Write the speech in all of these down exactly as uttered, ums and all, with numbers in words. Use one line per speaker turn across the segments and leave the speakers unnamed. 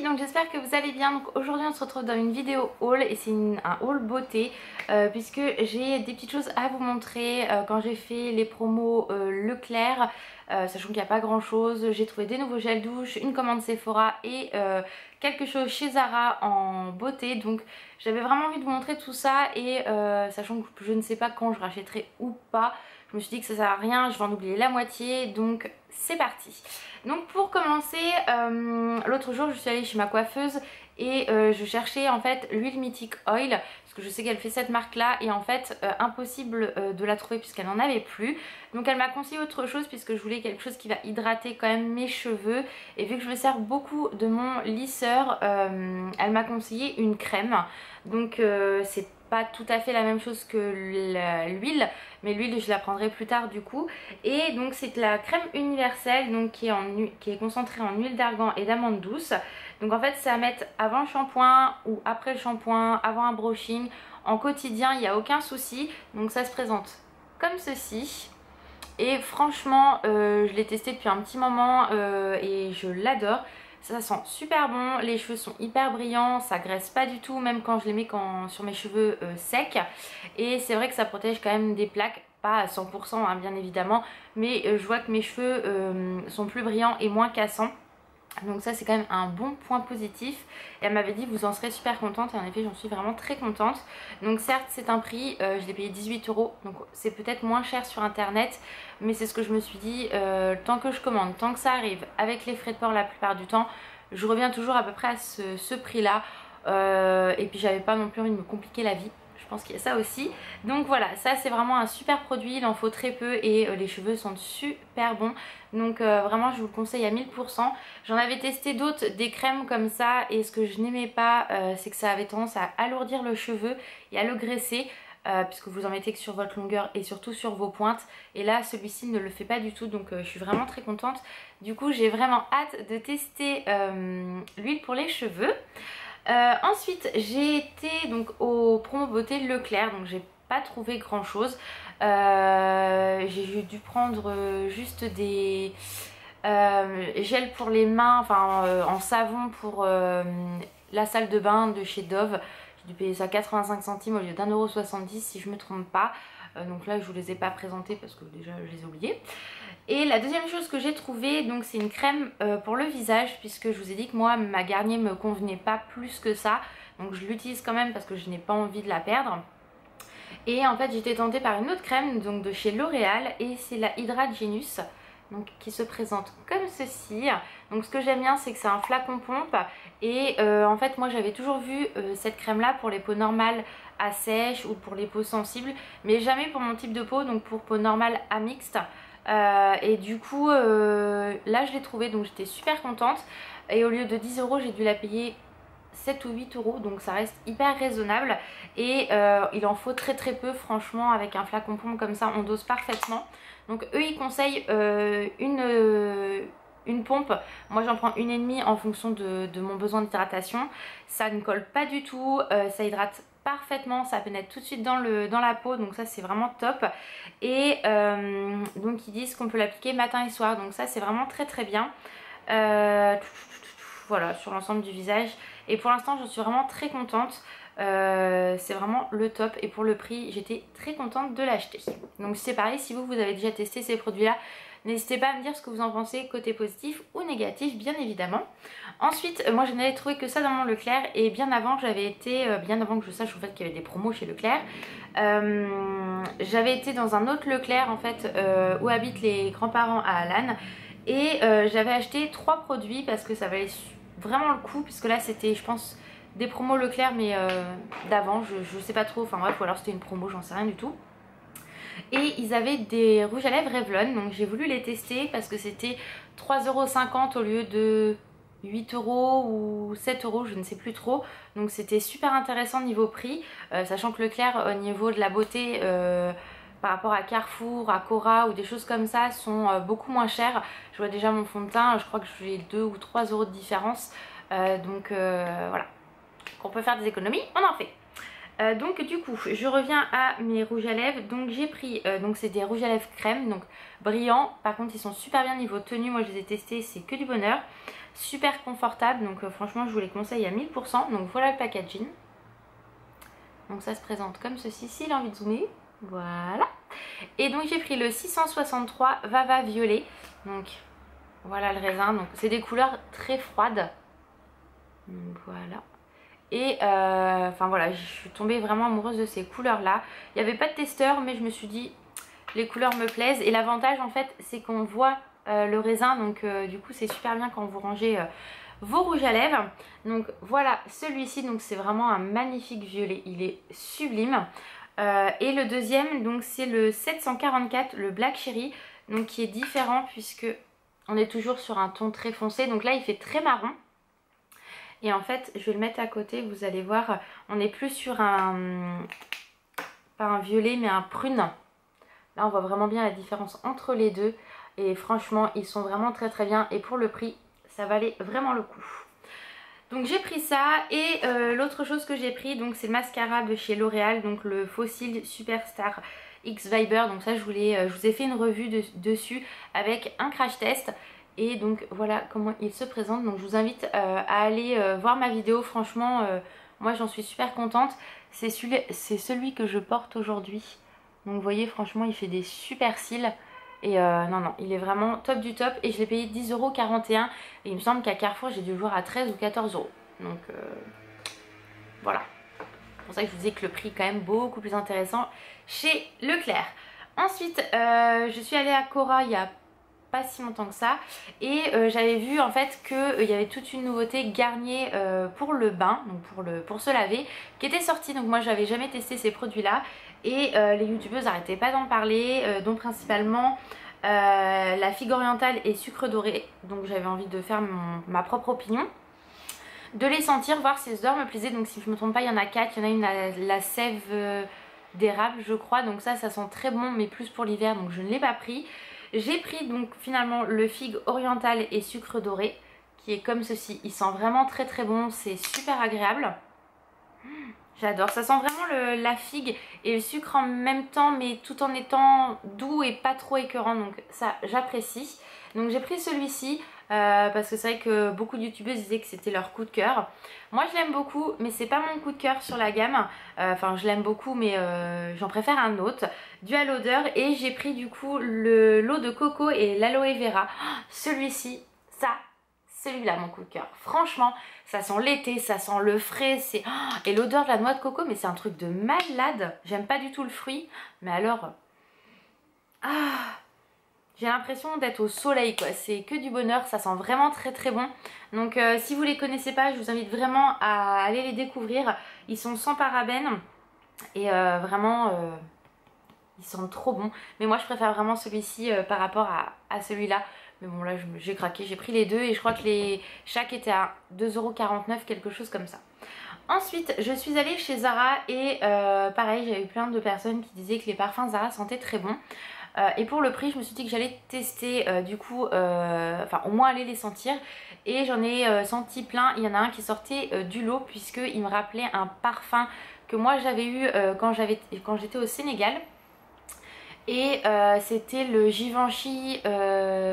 donc j'espère que vous allez bien. Donc aujourd'hui on se retrouve dans une vidéo haul et c'est un haul beauté euh, puisque j'ai des petites choses à vous montrer. euh, Quand j'ai fait les promos euh, Leclerc, euh, sachant qu'il n'y a pas grand chose, j'ai trouvé des nouveaux gels douche, une commande Sephora et euh, quelque chose chez Zara en beauté. Donc j'avais vraiment envie de vous montrer tout ça et euh, sachant que je ne sais pas quand je rachèterai ou pas, je me suis dit que ça sert à rien, je vais en oublier la moitié, donc c'est parti. Donc pour commencer, euh, l'autre jour je suis allée chez ma coiffeuse et euh, je cherchais en fait l'huile Mythic Oil parce que je sais qu'elle fait cette marque là et en fait euh, impossible euh, de la trouver puisqu'elle n'en avait plus. Donc elle m'a conseillé autre chose puisque je voulais quelque chose qui va hydrater quand même mes cheveux et vu que je me sers beaucoup de mon lisseur, euh, elle m'a conseillé une crème. Donc euh, c'est pas tout à fait la même chose que l'huile, mais l'huile je la prendrai plus tard du coup. Et donc c'est la crème universelle donc qui est, en, qui est concentrée en huile d'argan et d'amande douce. Donc en fait c'est à mettre avant le shampoing ou après le shampoing, avant un brushing, en quotidien il n'y a aucun souci. Donc ça se présente comme ceci. Et franchement euh, je l'ai testé depuis un petit moment euh, et je l'adore. Ça sent super bon, les cheveux sont hyper brillants, ça graisse pas du tout même quand je les mets quand, sur mes cheveux euh, secs. Et c'est vrai que ça protège quand même des plaques, pas à cent pour cent hein, bien évidemment, mais euh, je vois que mes cheveux euh, sont plus brillants et moins cassants. Donc ça c'est quand même un bon point positif. Et elle m'avait dit vous en serez super contente et en effet j'en suis vraiment très contente. Donc certes c'est un prix, euh, je l'ai payé dix-huit euros, donc c'est peut-être moins cher sur internet, mais c'est ce que je me suis dit, euh, tant que je commande, tant que ça arrive avec les frais de port la plupart du temps, je reviens toujours à peu près à ce, ce prix là. euh, Et puis j'avais pas non plus envie de me compliquer la vie. Je pense qu'il y a ça aussi. Donc voilà, ça c'est vraiment un super produit, il en faut très peu et euh, les cheveux sont super bons. Donc euh, vraiment je vous le conseille à mille pour cent. J'en avais testé d'autres, des crèmes comme ça, et ce que je n'aimais pas euh, c'est que ça avait tendance à alourdir le cheveu et à le graisser. Euh, puisque vous en mettez que sur votre longueur et surtout sur vos pointes, et là celui-ci ne le fait pas du tout, donc euh, je suis vraiment très contente. Du coup j'ai vraiment hâte de tester euh, l'huile pour les cheveux. Euh, ensuite j'ai été donc au promo beauté Leclerc, donc j'ai pas trouvé grand chose. euh, j'ai dû prendre juste des euh, gels pour les mains, enfin euh, en savon pour euh, la salle de bain de chez Dove. J'ai dû payer ça quatre-vingt-cinq centimes au lieu d'un euro soixante-dix si je me trompe pas. euh, donc là je vous les ai pas présentés parce que déjà je les ai oubliés. Et la deuxième chose que j'ai trouvée, donc c'est une crème euh, pour le visage, puisque je vous ai dit que moi ma Garnier me convenait pas plus que ça, donc je l'utilise quand même parce que je n'ai pas envie de la perdre. Et en fait j'étais tentée par une autre crème donc de chez L'Oréal et c'est la Hydra Genius, donc qui se présente comme ceci. Donc ce que j'aime bien c'est que c'est un flacon pompe et euh, en fait moi j'avais toujours vu euh, cette crème là pour les peaux normales à sèche ou pour les peaux sensibles, mais jamais pour mon type de peau, donc pour peau normale à mixte. Euh, et du coup euh, là je l'ai trouvé, donc j'étais super contente et au lieu de dix euros j'ai dû la payer sept ou huit euros, donc ça reste hyper raisonnable. Et euh, il en faut très très peu franchement, avec un flacon pompe comme ça on dose parfaitement. Donc eux ils conseillent euh, une, euh, une pompe, moi j'en prends une et demie en fonction de, de mon besoin d'hydratation. Ça ne colle pas du tout, euh, ça hydrate parfaitement, ça pénètre tout de suite dans, le, dans la peau, donc ça c'est vraiment top. Et euh, donc ils disent qu'on peut l'appliquer matin et soir, donc ça c'est vraiment très très bien. euh, Voilà, sur l'ensemble du visage. Et pour l'instant je suis vraiment très contente. Euh, c'est vraiment le top et pour le prix j'étais très contente de l'acheter. Donc c'est pareil, si vous vous avez déjà testé ces produits là, n'hésitez pas à me dire ce que vous en pensez, côté positif ou négatif bien évidemment. Ensuite moi je n'avais trouvé que ça dans mon Leclerc et bien avant j'avais été, euh, bien avant que je sache en fait qu'il y avait des promos chez Leclerc, euh, j'avais été dans un autre Leclerc en fait euh, où habitent les grands-parents à Alan. Et euh, j'avais acheté trois produits parce que ça valait vraiment le coup, puisque là c'était je pense des promos Leclerc mais euh, d'avant, je, je sais pas trop, enfin bref, ou alors c'était une promo, j'en sais rien du tout. Et ils avaient des rouges à lèvres Revlon, donc j'ai voulu les tester parce que c'était trois euros cinquante au lieu de huit euros ou sept euros, je ne sais plus trop. Donc c'était super intéressant niveau prix, euh, sachant que Leclerc au niveau de la beauté euh, par rapport à Carrefour, à Cora ou des choses comme ça sont euh, beaucoup moins chers. Je vois déjà mon fond de teint, je crois que j'ai deux ou trois euros de différence, euh, donc euh, voilà, qu'on peut faire des économies, on en fait. Euh, donc du coup je reviens à mes rouges à lèvres. Donc j'ai pris, euh, donc c'est des rouges à lèvres crème, donc brillants. Par contre ils sont super bien niveau tenue, moi je les ai testés, c'est que du bonheur. Super confortable, donc euh, franchement je vous les conseille à mille pour cent. Donc voilà le packaging. Donc ça se présente comme ceci, s'il a envie de zoomer. Voilà. Et donc j'ai pris le six cent soixante-trois Vava Violet. Donc voilà le raisin, donc c'est des couleurs très froides. Donc voilà. Et euh, enfin voilà, je suis tombée vraiment amoureuse de ces couleurs là. Il n'y avait pas de testeur, mais je me suis dit les couleurs me plaisent. Et l'avantage en fait c'est qu'on voit euh, le raisin, donc euh, du coup c'est super bien quand vous rangez euh, vos rouges à lèvres. Donc voilà celui-ci, donc c'est vraiment un magnifique violet, il est sublime. Euh, et le deuxième, donc c'est le sept cent quarante-quatre, le Black Cherry, donc qui est différent puisque on est toujours sur un ton très foncé. Donc là il fait très marron. Et en fait je vais le mettre à côté, vous allez voir, on est plus sur un, pas un violet mais un prune. Là on voit vraiment bien la différence entre les deux. Et franchement ils sont vraiment très très bien. Et pour le prix ça valait vraiment le coup. Donc j'ai pris ça. Et euh, l'autre chose que j'ai pris, donc c'est le mascara de chez L'Oréal, donc le Fossil Superstar X Viber. Donc ça je, voulais, euh, je vous ai fait une revue de, dessus avec un crash test. Et donc voilà comment il se présente. Donc je vous invite euh, à aller euh, voir ma vidéo. Franchement euh, moi j'en suis super contente. C'est celui, c'est celui que je porte aujourd'hui. Donc vous voyez franchement il fait des super cils. Et euh, non non il est vraiment top du top. Et je l'ai payé dix euros quarante et un. Et il me semble qu'à Carrefour j'ai dû le voir à treize ou quatorze euros. Donc euh, voilà. C'est pour ça que je vous disais que le prix est quand même beaucoup plus intéressant chez Leclerc. Ensuite euh, je suis allée à Cora il y a pas si longtemps que ça. Et euh, j'avais vu en fait qu'il euh, y avait toute une nouveauté Garnier euh, pour le bain, donc pour, le, pour se laver, qui était sortie. Donc moi j'avais jamais testé ces produits là. Et euh, les youtubeuses n'arrêtaient pas d'en parler, euh, dont principalement euh, la figue orientale et sucre doré. Donc j'avais envie de faire mon, ma propre opinion, de les sentir, voir si les odeurs me plaisaient. Donc si je me trompe pas il y en a quatre, il y en a une la, la sève euh, d'érable je crois. Donc ça ça sent très bon mais plus pour l'hiver, donc je ne l'ai pas pris. J'ai pris donc finalement le figue oriental et sucre doré qui est comme ceci. Il sent vraiment très très bon, c'est super agréable. J'adore, ça sent vraiment le, la figue et le sucre en même temps mais tout en étant doux et pas trop écœurant. Donc ça j'apprécie. Donc j'ai pris celui-ci euh, parce que c'est vrai que beaucoup de youtubeuses disaient que c'était leur coup de cœur. Moi je l'aime beaucoup mais c'est pas mon coup de cœur sur la gamme. Euh, enfin je l'aime beaucoup mais euh, j'en préfère un autre. Dual odeur. Et j'ai pris du coup le l'eau de coco et l'aloe vera. Oh, celui-ci, ça, celui-là mon coup de cœur. Franchement ça sent l'été, ça sent le frais, c'est oh, et l'odeur de la noix de coco mais c'est un truc de malade. J'aime pas du tout le fruit mais alors ah, j'ai l'impression d'être au soleil quoi, c'est que du bonheur, ça sent vraiment très très bon. Donc euh, si vous les connaissez pas, je vous invite vraiment à aller les découvrir. Ils sont sans parabènes et euh, vraiment euh, ils sentent trop bon. Mais moi je préfère vraiment celui-ci euh, par rapport à, à celui-là. Mais bon là j'ai craqué, j'ai pris les deux et je crois que les chaque était à deux euros quarante-neuf, quelque chose comme ça. Ensuite je suis allée chez Zara et euh, pareil j'avais plein de personnes qui disaient que les parfums Zara sentaient très bon. Euh, et pour le prix je me suis dit que j'allais tester euh, du coup, euh, enfin au moins aller les sentir. Et j'en ai euh, senti plein. Il y en a un qui sortait euh, du lot puisqu'il me rappelait un parfum que moi j'avais eu euh, quand j'étais au Sénégal. Et euh, c'était le Givenchy euh,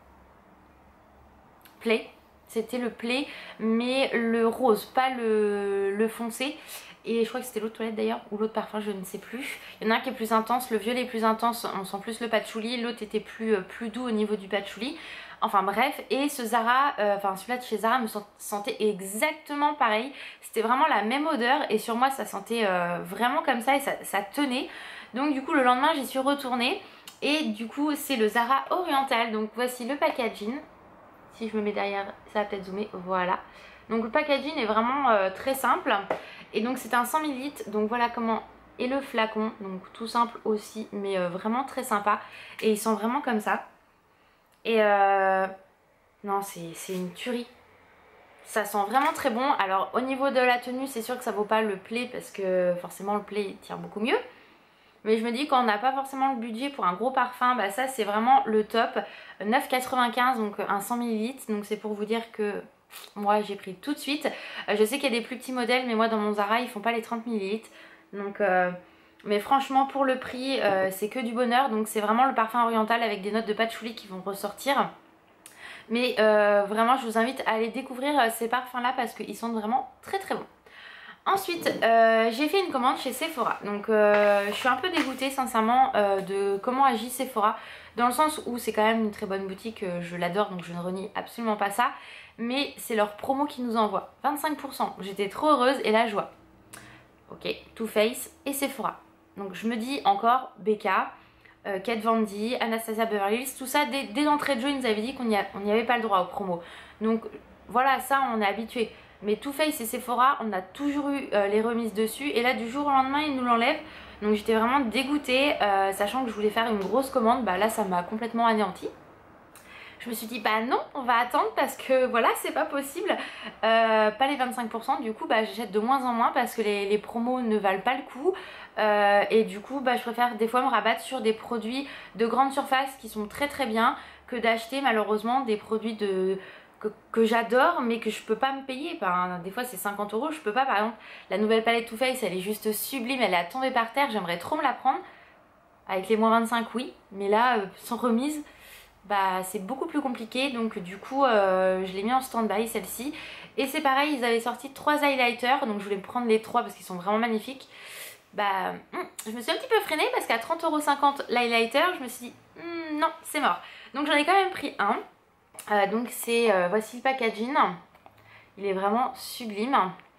Play. C'était le Play mais le rose, pas le, le foncé. Et je crois que c'était l'eau de toilette d'ailleurs, ou l'eau de parfum, je ne sais plus. Il y en a un qui est plus intense, le violet est plus intense, on sent plus le patchouli. L'autre était plus, plus doux au niveau du patchouli. Enfin bref, et ce Zara, euh, enfin celui-là de chez Zara me sentait exactement pareil. C'était vraiment la même odeur et sur moi ça sentait euh, vraiment comme ça et ça, ça tenait. Donc du coup le lendemain j'y suis retournée et du coup c'est le Zara Oriental. Donc voici le packaging. Si je me mets derrière, ça va peut-être zoomer, voilà. Donc le packaging est vraiment euh, très simple. Et donc c'est un cent millilitres, donc voilà comment est le flacon. Donc tout simple aussi, mais euh, vraiment très sympa. Et ils sont vraiment comme ça. Et euh... non, c'est une tuerie. Ça sent vraiment très bon. Alors au niveau de la tenue, c'est sûr que ça vaut pas le Play parce que forcément le Play il tient beaucoup mieux. Mais je me dis quand on n'a pas forcément le budget pour un gros parfum, bah ça c'est vraiment le top. neuf quatre-vingt-quinze, donc un cent millilitres. Donc c'est pour vous dire que moi j'ai pris tout de suite. Je sais qu'il y a des plus petits modèles mais moi dans mon Zara ils font pas les trente millilitres. Donc euh, mais franchement pour le prix euh, c'est que du bonheur. Donc c'est vraiment le parfum oriental avec des notes de patchouli qui vont ressortir. Mais euh, vraiment je vous invite à aller découvrir ces parfums là parce qu'ils sont vraiment très très bons. Ensuite euh, j'ai fait une commande chez Sephora. Donc euh, je suis un peu dégoûtée sincèrement euh, de comment agit Sephora. Dans le sens où c'est quand même une très bonne boutique, euh, je l'adore donc je ne renie absolument pas ça. Mais c'est leur promo qui nous envoie vingt-cinq pour cent. J'étais trop heureuse et là je vois ok, Too Faced et Sephora. Donc je me dis encore Becca, euh, Kat Von D, Anastasia Beverly Hills, tout ça dès, dès l'entrée de jeu ils nous avaient dit qu'on n'y avait pas le droit aux promos. Donc voilà, ça on est habitué. Mais Too Faced et Sephora, on a toujours eu euh, les remises dessus et là du jour au lendemain ils nous l'enlèvent. Donc j'étais vraiment dégoûtée, euh, sachant que je voulais faire une grosse commande, bah là ça m'a complètement anéanti. Je me suis dit bah non, on va attendre parce que voilà c'est pas possible, euh, pas les vingt-cinq pour cent, du coup bah j'achète de moins en moins parce que les, les promos ne valent pas le coup euh, et du coup bah je préfère des fois me rabattre sur des produits de grande surface qui sont très très bien que d'acheter malheureusement des produits de... que, que j'adore mais que je peux pas me payer. Enfin, des fois c'est cinquante euros, je peux pas. Par exemple la nouvelle palette Too Faced elle est juste sublime, elle est à tomber par terre, j'aimerais trop me la prendre avec les moins vingt-cinq oui, mais là euh, sans remise bah c'est beaucoup plus compliqué. Donc du coup euh, je l'ai mis en stand-by celle-ci. Et c'est pareil, ils avaient sorti trois highlighters, donc je voulais prendre les trois parce qu'ils sont vraiment magnifiques. Bah hum, je me suis un petit peu freinée parce qu'à trente euros cinquante l'highlighter, je me suis dit hum, non c'est mort. Donc j'en ai quand même pris un. Euh, donc c'est euh, voici le packaging. Il est vraiment sublime.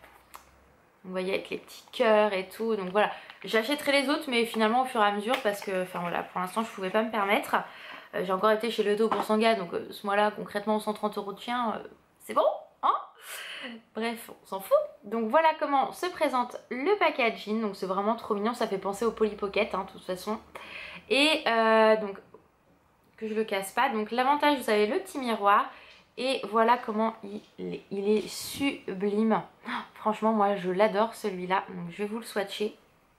Vous voyez avec les petits cœurs et tout. Donc voilà, j'achèterai les autres mais finalement au fur et à mesure parce que enfin voilà, pour l'instant je pouvais pas me permettre. Euh, j'ai encore été chez Ledo pour Sanga, donc euh, ce mois-là, concrètement, cent trente euros de chien, euh, c'est bon, hein? Bref, on s'en fout. Donc voilà comment se présente le packaging. Donc c'est vraiment trop mignon, ça fait penser au Polly Pocket, hein, de toute façon. Et euh, donc, que je le casse pas. Donc l'avantage, vous savez, le petit miroir. Et voilà comment il est, il est sublime. Oh, franchement, moi, je l'adore celui-là. Donc je vais vous le swatcher.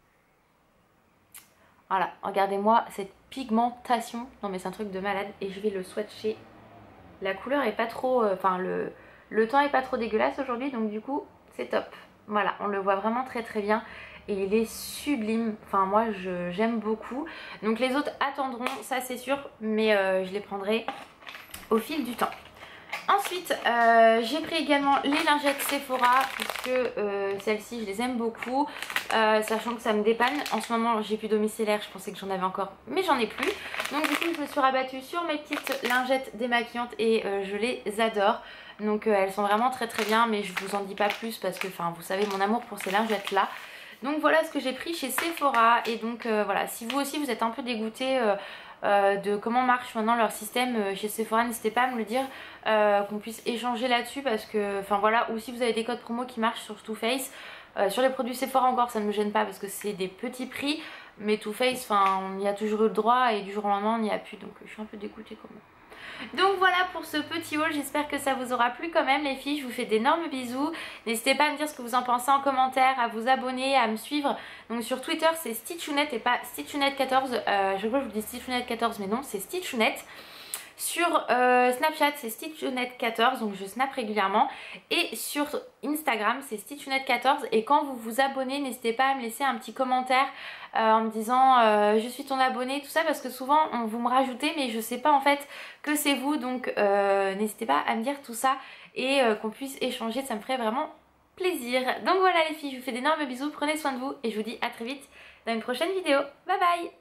Voilà, regardez-moi cette pigmentation. Non mais c'est un truc de malade. Et je vais le swatcher. La couleur est pas trop... Enfin, euh, le, le temps est pas trop dégueulasse aujourd'hui. Donc du coup, c'est top. Voilà, on le voit vraiment très très bien. Et il est sublime. Enfin, moi, j'aime beaucoup. Donc les autres attendront, ça c'est sûr. Mais euh, je les prendrai au fil du temps. Ensuite, euh, j'ai pris également les lingettes Sephora puisque euh, celles-ci, je les aime beaucoup, euh, sachant que ça me dépanne. En ce moment, j'ai plus domiciliaire, je pensais que j'en avais encore, mais j'en ai plus. Donc du coup, je me suis rabattue sur mes petites lingettes démaquillantes et euh, je les adore. Donc euh, elles sont vraiment très très bien, mais je vous en dis pas plus parce que, enfin, vous savez mon amour pour ces lingettes-là. Donc voilà ce que j'ai pris chez Sephora. Et donc euh, voilà, si vous aussi vous êtes un peu dégoûté euh, euh, de comment marche maintenant leur système euh, chez Sephora, n'hésitez pas à me le dire, euh, qu'on puisse échanger là-dessus parce que, enfin voilà, ou si vous avez des codes promo qui marchent sur Too Faced. Euh, sur les produits Sephora encore ça ne me gêne pas parce que c'est des petits prix, mais Too Faced, enfin on y a toujours eu le droit et du jour au lendemain on n'y a plus, donc je suis un peu dégoûtée quand même. Donc voilà pour ce petit haul, j'espère que ça vous aura plu quand même les filles, je vous fais d'énormes bisous. N'hésitez pas à me dire ce que vous en pensez en commentaire, à vous abonner, à me suivre. Donc sur Twitter c'est Stitchounette et pas Stitchounette quatorze, euh, je crois que je vous dis Stitchounette quatorze mais non c'est Stitchounette. Sur euh, Snapchat c'est Stitchounette quatorze, donc je snap régulièrement. Et sur Instagram c'est Stitchounette quatorze. Et quand vous vous abonnez, n'hésitez pas à me laisser un petit commentaire euh, en me disant euh, je suis ton abonné, tout ça, parce que souvent on, vous me rajoutez mais je sais pas en fait que c'est vous. Donc euh, n'hésitez pas à me dire tout ça et euh, qu'on puisse échanger, ça me ferait vraiment plaisir. Donc voilà les filles, je vous fais d'énormes bisous, prenez soin de vous et je vous dis à très vite dans une prochaine vidéo. Bye bye.